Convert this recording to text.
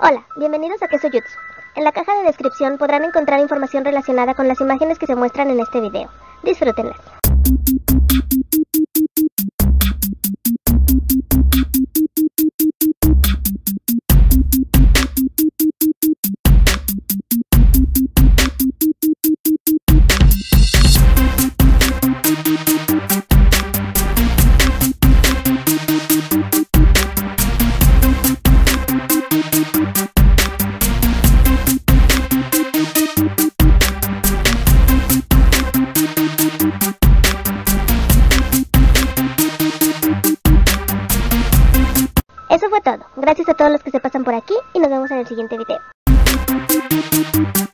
Hola, bienvenidos a Queso Jutsu. En la caja de descripción podrán encontrar información relacionada con las imágenes que se muestran en este video. Disfrútenlas. Eso fue todo. Gracias a todos los que se pasan por aquí y nos vemos en el siguiente video.